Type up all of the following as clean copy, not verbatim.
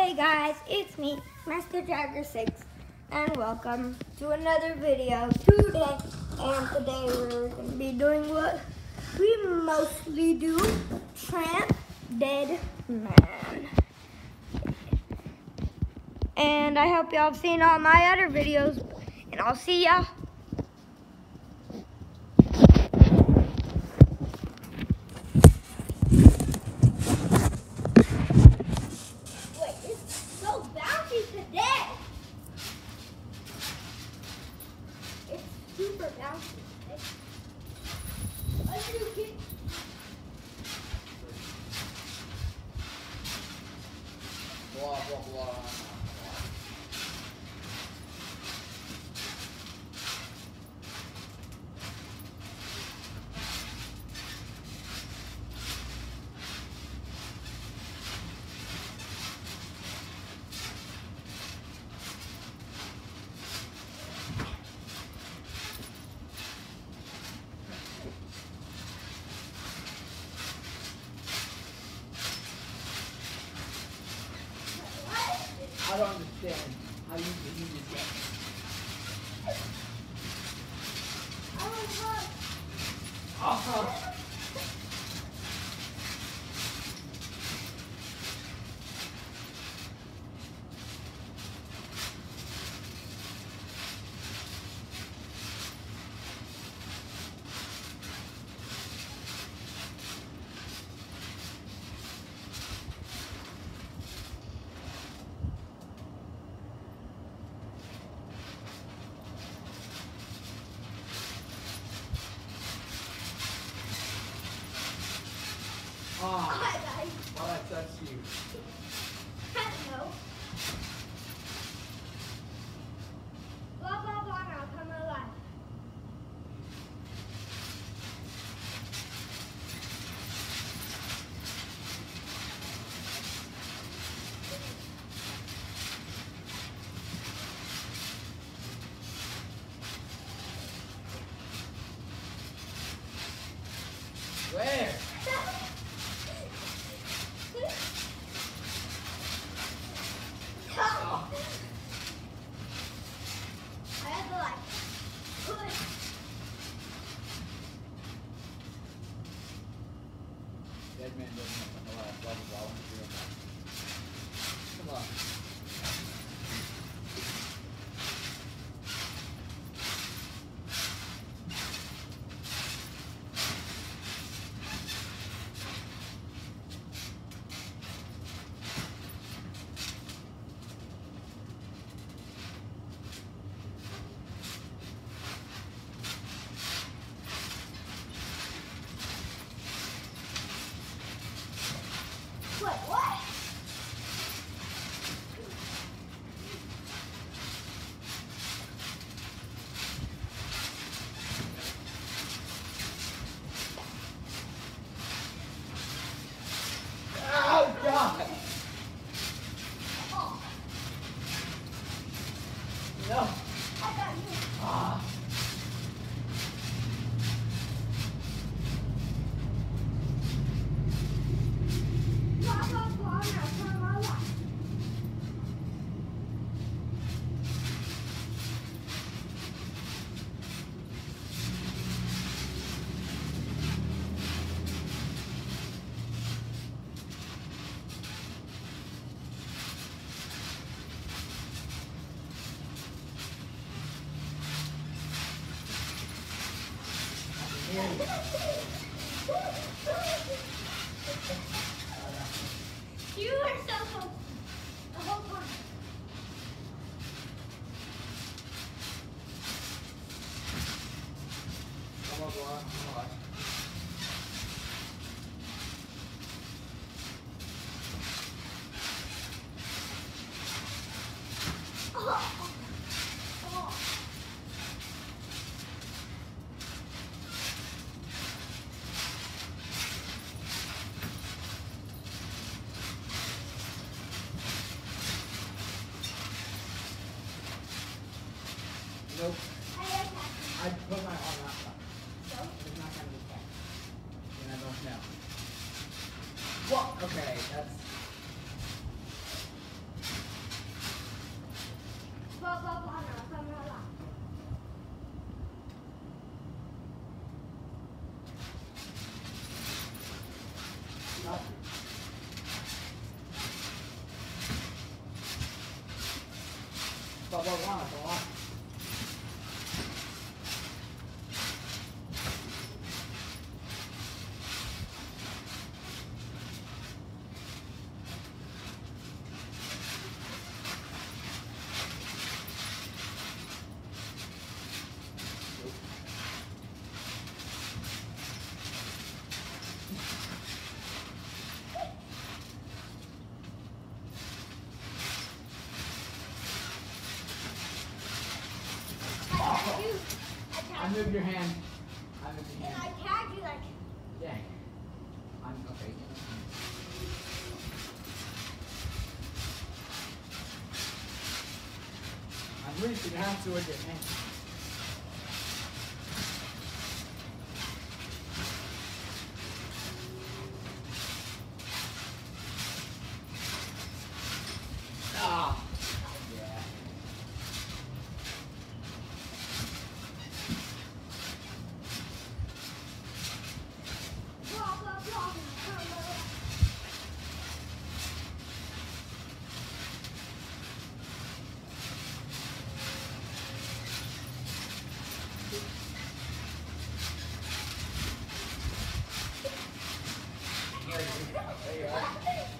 Hey guys, it's me, Master Jagger 6, and welcome to another video today. And today we're going to be doing what we mostly do, Tramp Dead Man. And I hope y'all have seen all my other videos, and I'll see ya. Super bouncy. Let's do it. Blah, blah, blah. I don't understand how you can use this. Hi guys. Why did I touch you? I don't know. Blah blah blah now, come alive. Where? Oh. I had to like push. Dead man doesn't come alive. Blah, blah, blah. Come on. Wait, what? Oh, God! Oh, No! I got you. Ah! Blah blah blah now, come alive. You are so close. The whole time. Come on, go on. Come on. Oh. Oh. Nope. I attacked you. I put my arm out. So? It's not going to be fun. And I don't know. What? Okay, that's... bubble one, bubble one. I moved your hand. I moved your hand. I tagged you like. Yeah. I'm okay. I'm reaching your hand towards your hand. Ah. Yeah. Blah, blah, blah, blah, blah. There you are.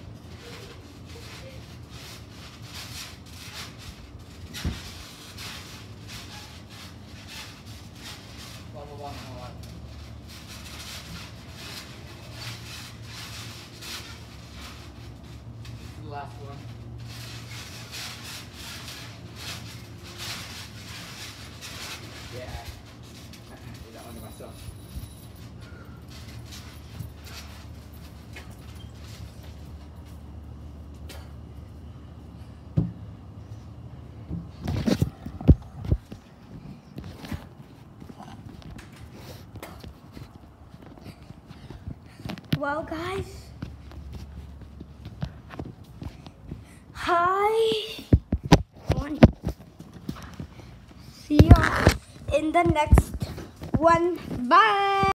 Bubble one, bubble one. This is the last one. Yeah. I do that one to myself. Well, guys, hi. See you in the next one. Bye.